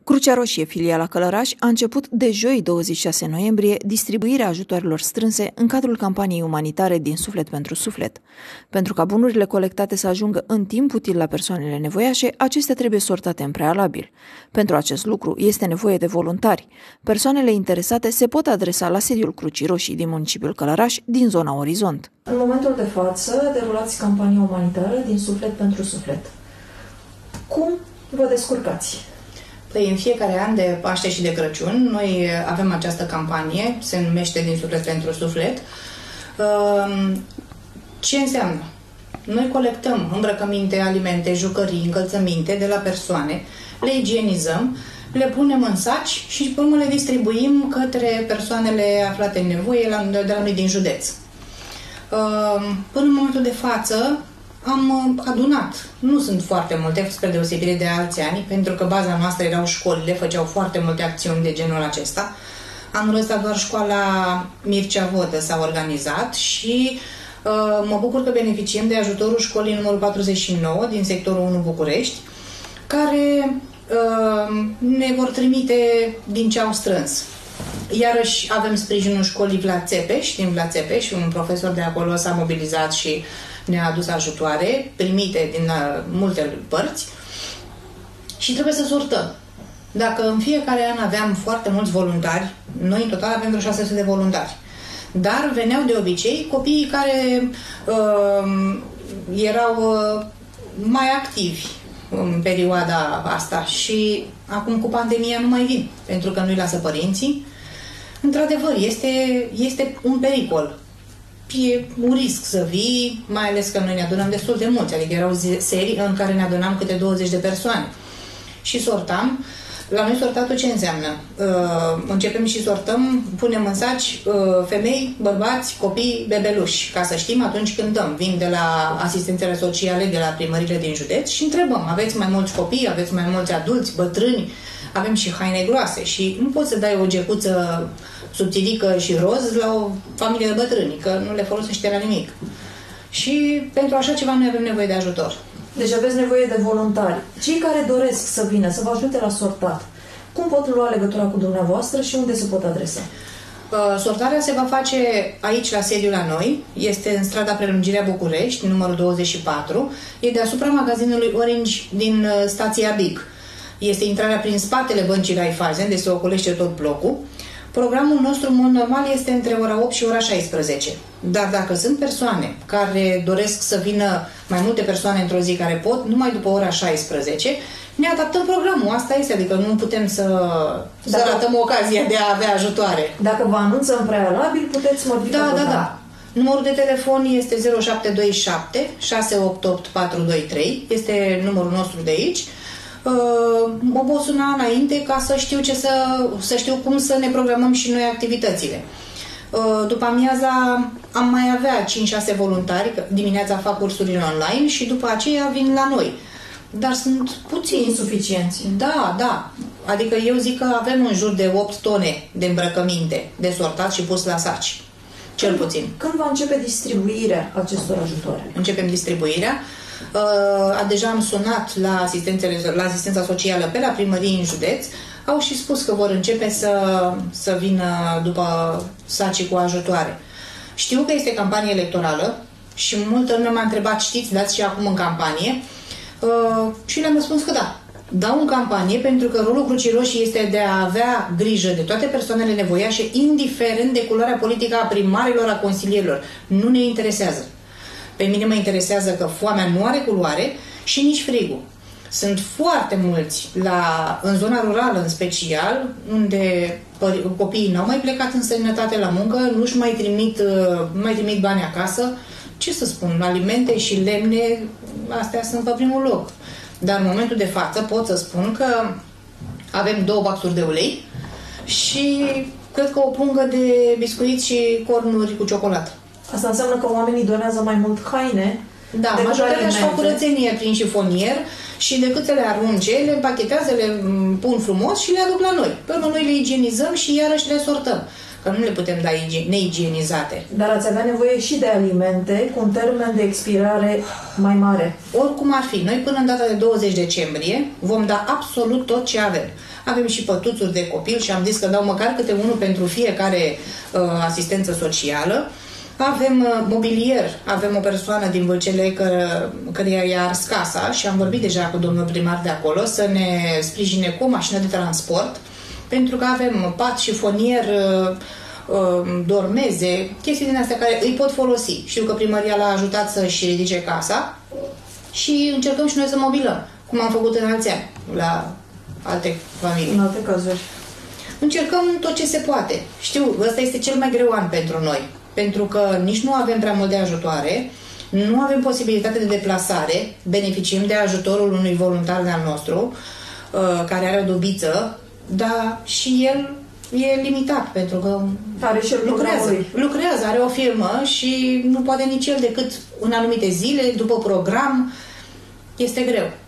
Crucea Roșie, filiala Călăraș, a început de joi 26 noiembrie distribuirea ajutoarelor strânse în cadrul campaniei umanitare Din Suflet pentru Suflet. Pentru ca bunurile colectate să ajungă în timp util la persoanele nevoiașe, acestea trebuie sortate în prealabil. Pentru acest lucru este nevoie de voluntari. Persoanele interesate se pot adresa la sediul Crucii Roșii din municipiul Călăraș, din zona Orizont. În momentul de față derulați campania umanitară Din Suflet pentru Suflet. Cum vă descurcați? Păi, în fiecare an de Paște și de Crăciun, noi avem această campanie, se numește Din Suflet pentru Suflet. Ce înseamnă? Noi colectăm îmbrăcăminte, alimente, jucării, încălțăminte de la persoane, le igienizăm, le punem în saci și pe urmă le distribuim către persoanele aflate în nevoie de la noi din județ. Până în momentul de față, am adunat. Nu sunt foarte multe, spre deosebire de alți ani, pentru că baza noastră erau școlile, făceau foarte multe acțiuni de genul acesta. Anul ăsta doar școala Mircea Vodă s-a organizat și mă bucur că beneficiem de ajutorul școlii numărul 49 din sectorul 1 București, care ne vor trimite din ce au strâns. Iarăși avem sprijinul școlii Vlad Țepeș, din Vlad Țepeș, un profesor de acolo s-a mobilizat și ne-a adus ajutoare primite din multe părți și trebuie să sortăm. Dacă în fiecare an aveam foarte mulți voluntari, noi în total avem vreo 600 de voluntari, dar veneau de obicei copiii care erau mai activi în perioada asta și acum cu pandemia nu mai vin, pentru că nu-i lasă părinții. Într-adevăr, este un pericol. E un risc să vii, mai ales că noi ne adunăm destul de mulți, adică erau serii în care ne adunam câte 20 de persoane. Și sortam. La noi sortatul ce înseamnă? Începem și sortăm, punem în saci femei, bărbați, copii, bebeluși, ca să știm atunci când dăm. Vin de la asistențele sociale, de la primările din județ și întrebăm, aveți mai mulți copii, aveți mai mulți adulți, bătrâni, avem și haine groase și nu poți să dai o gecuță subțirică și roz la o familie de bătrâni, că nu le folosește la nimic. Și pentru așa ceva noi avem nevoie de ajutor. Deci aveți nevoie de voluntari. Cei care doresc să vină, să vă ajute la sortat, cum pot lua legătura cu dumneavoastră și unde se pot adresa? Sortarea se va face aici, la sediul la noi. Este în strada Prelungirea București, numărul 24. E deasupra magazinului Orange din stația Big. Este intrarea prin spatele băncii Raiffeisen, deci se ocolește tot blocul. Programul nostru, în mod normal, este între ora 8 și ora 16. Dar dacă sunt persoane care doresc să vină mai multe persoane într-o zi care pot, numai după ora 16, ne adaptăm programul. Asta este, adică nu putem să ratăm ocazia de a avea ajutoare. Dacă vă anunță în prealabil, puteți modifica programul. Da. Numărul de telefon este 0727 688 423. Este numărul nostru de aici. Mă pot suna înainte ca să știu să știu cum să ne programăm și noi activitățile. După amiaza am mai avea 5-6 voluntari, dimineața fac cursurile online și după aceea vin la noi. Dar sunt puțini. Insuficienți. Da. Adică eu zic că avem în jur de 8 tone de îmbrăcăminte de sortat și pus la saci. Cel puțin. Când va începe distribuirea acestor ajutoare? Începem distribuirea. Deja am sunat la asistența socială pe la primărie în județ. Au și spus că vor începe să vină după sacii cu ajutoare. Știu că este campanie electorală și multă lume m-a întrebat, știți, dați și acum în campanie? Și le-am răspuns că da. Dau în campanie pentru că rolul Crucii Roșii este de a avea grijă de toate persoanele nevoiașe, indiferent de culoarea politică a primarilor, a consilierilor. Nu ne interesează. Pe mine mă interesează că foamea nu are culoare și nici frigul. Sunt foarte mulți în zona rurală în special, unde copiii n-au mai plecat în străinătate la muncă, nu mai trimit bani acasă. Ce să spun, alimente și lemne, astea sunt pe primul loc. Dar în momentul de față pot să spun că avem 2 baxuri de ulei și cred că o pungă de biscuiți și cornuri cu ciocolată. Asta înseamnă că oamenii donează mai mult haine. Da, majoritatea își fac curățenie prin șifonier și decât să le arunce, le împachetează, le pun frumos și le aduc la noi. Pe urmă noi le igienizăm și iarăși le sortăm. că nu le putem da neigienizate. Dar ați avea nevoie și de alimente cu un termen de expirare mai mare. Oricum ar fi, noi până în data de 20 decembrie vom da absolut tot ce avem. Avem și pătuțuri de copil și am zis că dau măcar câte unul pentru fiecare asistență socială. Avem mobilier, avem o persoană din Vâlcele căreia i-a ars casa și am vorbit deja cu domnul primar de acolo să ne sprijine cu o mașină de transport, pentru că avem pat, șifonier, dormeze, chestii din astea care îi pot folosi. Știu că primăria l-a ajutat să-și ridice casa și încercăm și noi să mobilăm, cum am făcut în alți ani, la alte familii. În alte cazuri. Încercăm tot ce se poate. Știu, ăsta este cel mai greu an pentru noi, pentru că nici nu avem prea mult de ajutoare, nu avem posibilitate de deplasare, beneficiem de ajutorul unui voluntar de-al nostru, care are o dubiță, dar și el e limitat, pentru că are și lucrează, are o firmă și nu poate nici el decât în anumite zile, după program, este greu.